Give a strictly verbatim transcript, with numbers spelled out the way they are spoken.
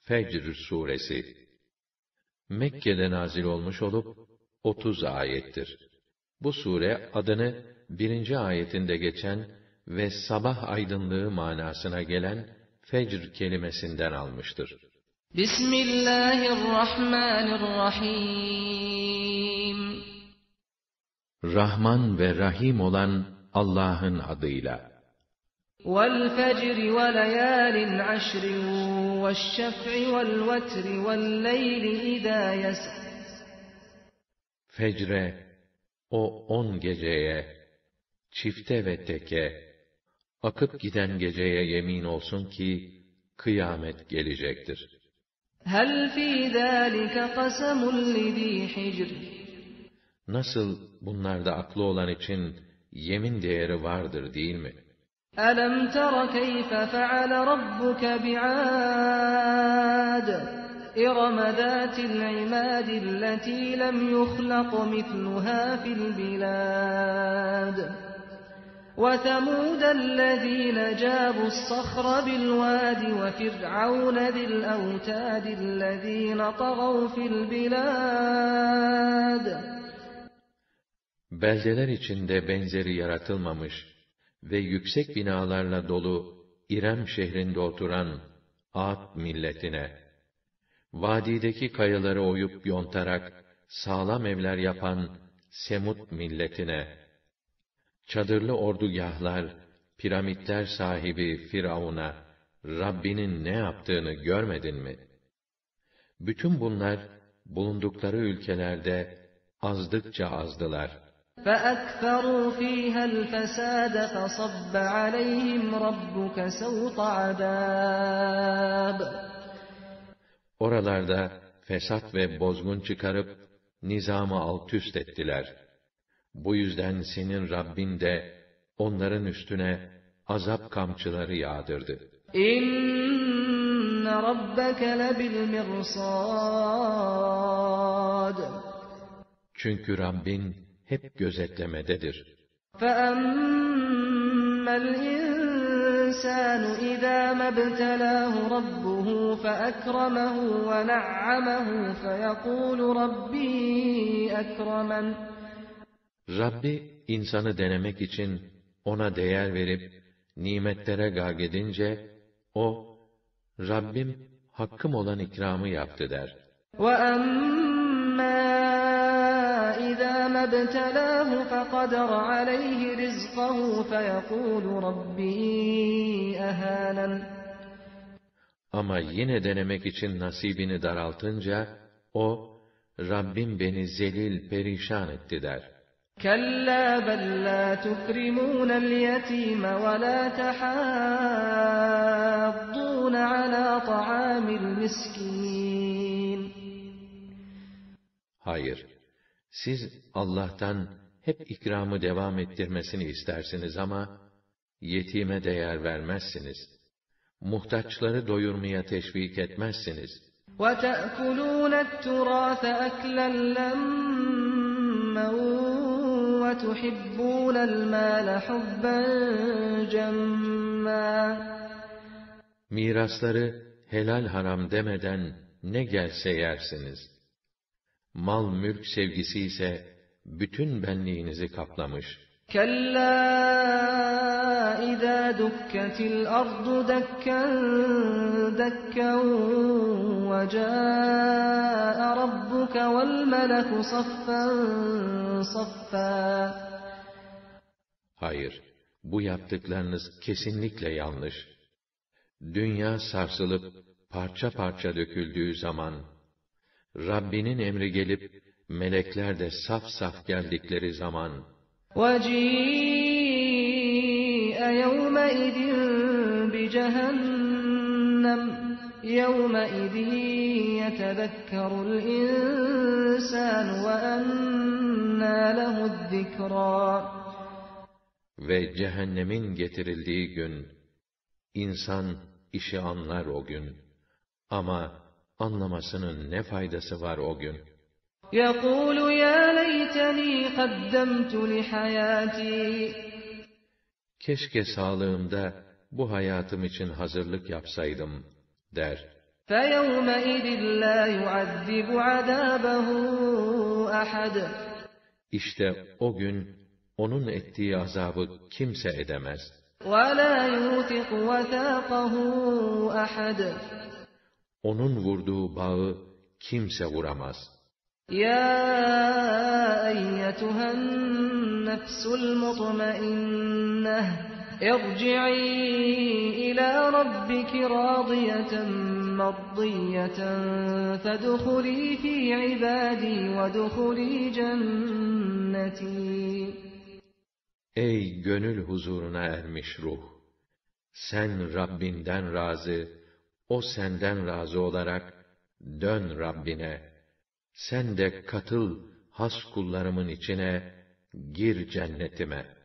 Fecr suresi Mekke'de nazil olmuş olup otuz ayettir. Bu sure adını birinci ayetinde geçen ve sabah aydınlığı manasına gelen fecr kelimesinden almıştır. Bismillahirrahmanirrahim. Rahman ve Rahim olan Allah'ın adıyla. وَالْفَجْرِ وَلَيَالٍ عَشْرٍ وَالشَّفْعِ وَالْوَتْرِ وَاللَّيْلِ إِذَا يَسْرِ. Fecre, o on geceye, çifte ve teke, akıp giden geceye yemin olsun ki, kıyamet gelecektir. هَلْ فِي ذَٰلِكَ قَسَمٌ لِذ۪ي حِجْرٍ. Nasıl bunlarda aklı olan için yemin değeri vardır değil mi? أَلَمْ تَرَ كَيْفَ فَعَلَ رَبُّكَ بِعَادٍ إِرَمَ ذَاتِ الْعِمَادِ الَّتِي لَمْ يُخْلَقْ مِثْلُهَا فِي الْبِلَادِ وَثَمُودَ الَّذِينَ جَابُوا الصَّخْرَ بِالْوَادِ وَفِرْعَوْنَ ذِي الْأَوْتَادِ الَّذِينَ طَغَوْا فِي الْبِلَادِ. Beldeler içinde benzeri yaratılmamış ve yüksek binalarla dolu İrem şehrinde oturan Ad milletine, vadideki kayaları oyup yontarak sağlam evler yapan Semud milletine, çadırlı ordugahlar, piramitler sahibi Firavun'a, Rabbinin ne yaptığını görmedin mi? Bütün bunlar, bulundukları ülkelerde azdıkça azdılar. فَأَكْثَرُوا فِيهَا الْفَسَادَ فَصَبَّ عَلَيْهِمْ رَبُّكَ سَوْطَ عَذَابٍ. Oralarda fesat ve bozgun çıkarıp, nizamı altüst ettiler. Bu yüzden senin Rabbin de, onların üstüne azap kamçıları yağdırdı. İnne rabbeke lebil mirsad. Çünkü Rabbin, hep gözetlemededir. فَأَمَّا الْإِنسَانُ إِذَا مَا ابْتَلَاهُ رَبُّهُ فَأَكْرَمَهُ وَنَعَّمَهُ فَيَقُولُ رَبِّي أَكْرَمَنِ. Rabbi, insanı denemek için ona değer verip, nimetlere gâgedince, o, Rabbim, hakkım olan ikramı yaptı der. وَأَمَّا إِذَا مَا ابْتَلَاهُ فَقَدَرَ عَلَيْهِ رِزْقَهُ فَيَقُولُ رَبِّي أَهَانَنِ. Ama yine denemek için nasibini daraltınca, o, Rabbim beni zelil, perişan etti der. كَلَّا بَلْ لَا تُكْرِمُونَ الْيَتِيمَ وَلَا تَحَاضُّونَ عَلَى طَعَامِ الْمِسْكِينِ. Hayır, siz Allah'tan hep ikramı devam ettirmesini istersiniz ama, yetime değer vermezsiniz. Muhtaçları doyurmaya teşvik etmezsiniz. وَتَأْكُلُونَ التُّرَاثَ أَكْلًا لَمًّا وَتُحِبُّونَ الْمَالَ حُبًّا جَمًّا. Mirasları helal haram demeden ne gelse yersiniz. Mal mülk sevgisi ise bütün benliğinizi kaplamış. كَلَّا إِذَا دُكَّتِ الْأَرْضُ دَكًّا دَكًّا وَجَاءَ رَبُّكَ وَالْمَلَكُ صَفًّا صَفًّا. Hayır, bu yaptıklarınız kesinlikle yanlış. Dünya sarsılıp parça parça döküldüğü zaman, Rabbinin emri gelip, melekler de saf saf geldikleri zaman, وَجِيءَ يَوْمَئِذٍ بِجَهَنَّمَ يَوْمَئِذٍ يَتَذَكَّرُ الْإِنسَانُ وَأَنَّىٰ لَهُ الذِّكْرَىٰ. Ve cehennemin getirildiği gün, insan işi anlar o gün. Ama anlamasının ne faydası var o gün? يَقُولُ يَا لَيْتَنِي قَدَّمْتُ لِحَيَاتِي. Keşke sağlığımda bu hayatım için hazırlık yapsaydım, der. فَيَوْمَئِذٍ لَا يُعَذِّبُ عَذَابَهُ أَحَدٌ İşte o gün onun ettiği azabı kimse edemez. وَلَا يُوثِقُ وَثَاقَهُ أَحَدٌ Onun vurduğu bağı kimse vuramaz. يَا أَيَّتُهَا النَّفْسُ الْمُطْمَئِنَّةُ ارْجِعِي إِلَى رَبِّكِ رَاضِيَةً مَرْضِيَّةً فَادْخُلِي فِي عِبَادِي وَادْخُلِي جَنَّتِي. Ey gönül huzuruna ermiş ruh! Sen Rabbinden razı, o senden razı olarak dön Rabbine. Sen de katıl has kullarımın içine, gir cennetime.